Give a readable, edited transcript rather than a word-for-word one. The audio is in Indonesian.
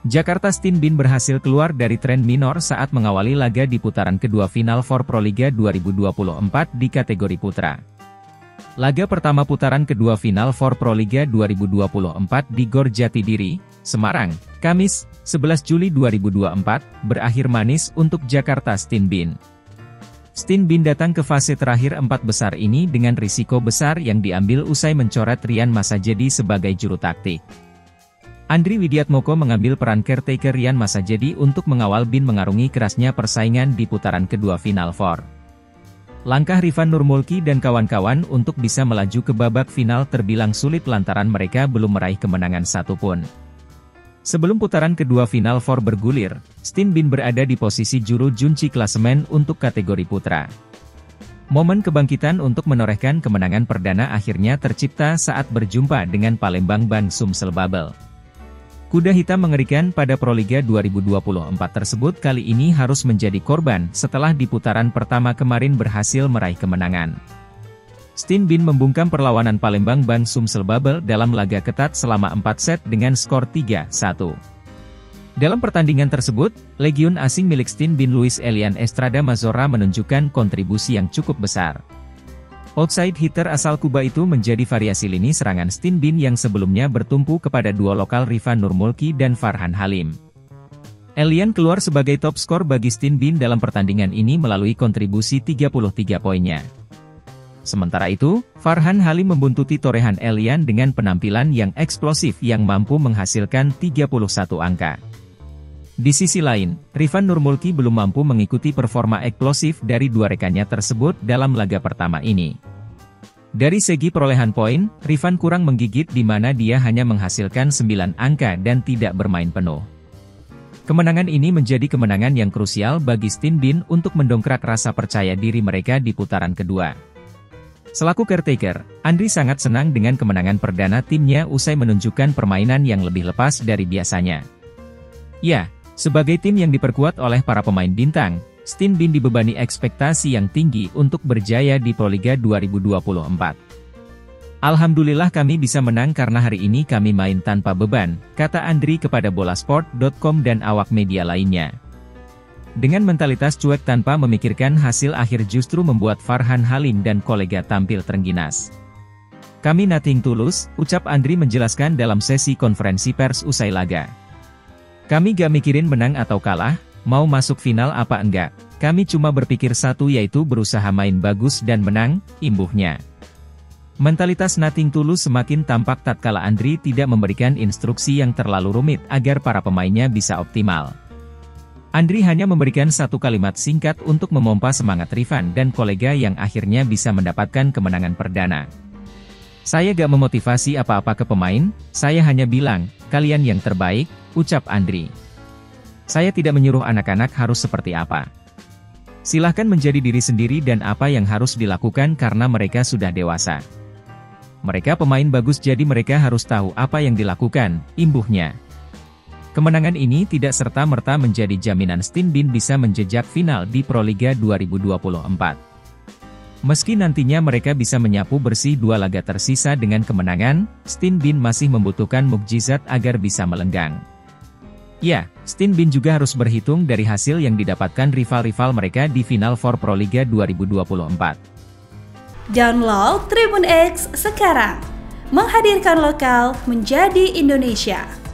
Jakarta Stin Bin berhasil keluar dari tren minor saat mengawali laga di putaran kedua final For Proliga 2024 di kategori putra. Laga pertama putaran kedua final For Proliga 2024 di Gor Jatidiri, Semarang, Kamis, 11 Juli 2024, berakhir manis untuk Jakarta Stin Bin. Stin Bin datang ke fase terakhir 4 besar ini dengan risiko besar yang diambil usai mencoret Rian Masajedi sebagai juru taktik. Andri Widiatmoko mengambil peran caretaker Rian Masajedi untuk mengawal Bin mengarungi kerasnya persaingan di putaran kedua final For. Langkah Rifan Nurmulki dan kawan-kawan untuk bisa melaju ke babak final terbilang sulit lantaran mereka belum meraih kemenangan satupun. Sebelum putaran kedua final For bergulir, Stin Bin berada di posisi juru kunci klasemen untuk kategori putra. Momen kebangkitan untuk menorehkan kemenangan perdana akhirnya tercipta saat berjumpa dengan Palembang Ban Sumsel Babel. Kuda hitam mengerikan pada Proliga 2024 tersebut kali ini harus menjadi korban setelah di putaran pertama kemarin berhasil meraih kemenangan. Stin Bin membungkam perlawanan Palembang Ban Sumsel Babel dalam laga ketat selama 4 set dengan skor 3-1. Dalam pertandingan tersebut, legiun asing milik Stin Bin Luis Elian Estrada Mazora menunjukkan kontribusi yang cukup besar. Outside hitter asal Kuba itu menjadi variasi lini serangan Stin Bin yang sebelumnya bertumpu kepada duo lokal Rifan Nurmulki dan Farhan Halim. Elian keluar sebagai top skor bagi Stin Bin dalam pertandingan ini melalui kontribusi 33 poinnya. Sementara itu, Farhan Halim membuntuti torehan Elian dengan penampilan yang eksplosif yang mampu menghasilkan 31 angka. Di sisi lain, Rifan Nurmulki belum mampu mengikuti performa eksplosif dari dua rekannya tersebut dalam laga pertama ini. Dari segi perolehan poin, Rifan kurang menggigit di mana dia hanya menghasilkan 9 angka dan tidak bermain penuh. Kemenangan ini menjadi kemenangan yang krusial bagi Stin Bin untuk mendongkrak rasa percaya diri mereka di putaran kedua. Selaku caretaker, Andri sangat senang dengan kemenangan perdana timnya usai menunjukkan permainan yang lebih lepas dari biasanya. Ya, sebagai tim yang diperkuat oleh para pemain bintang, Stin Bin dibebani ekspektasi yang tinggi untuk berjaya di Proliga 2024. Alhamdulillah kami bisa menang karena hari ini kami main tanpa beban, kata Andri kepada bolasport.com dan awak media lainnya. Dengan mentalitas cuek tanpa memikirkan hasil akhir justru membuat Farhan Halim dan kolega tampil terengginas. Kami nothing tulus, ucap Andri menjelaskan dalam sesi konferensi pers usai laga. Kami gak mikirin menang atau kalah, mau masuk final apa enggak, kami cuma berpikir satu yaitu berusaha main bagus dan menang, imbuhnya. Mentalitas nothing tulus semakin tampak tatkala Andri tidak memberikan instruksi yang terlalu rumit agar para pemainnya bisa optimal. Andri hanya memberikan satu kalimat singkat untuk memompa semangat Rifan dan kolega yang akhirnya bisa mendapatkan kemenangan perdana. Saya gak memotivasi apa-apa ke pemain, saya hanya bilang, kalian yang terbaik, ucap Andri. Saya tidak menyuruh anak-anak harus seperti apa. Silahkan menjadi diri sendiri dan apa yang harus dilakukan karena mereka sudah dewasa. Mereka pemain bagus jadi mereka harus tahu apa yang dilakukan, imbuhnya. Kemenangan ini tidak serta-merta menjadi jaminan Stin Bin bisa menjejak final di Proliga 2024. Meski nantinya mereka bisa menyapu bersih 2 laga tersisa dengan kemenangan, Stin Bin masih membutuhkan mukjizat agar bisa melenggang. Ya, Stin Bin juga harus berhitung dari hasil yang didapatkan rival-rival mereka di final For Proliga 2024. Download Tribun X sekarang, menghadirkan lokal menjadi Indonesia.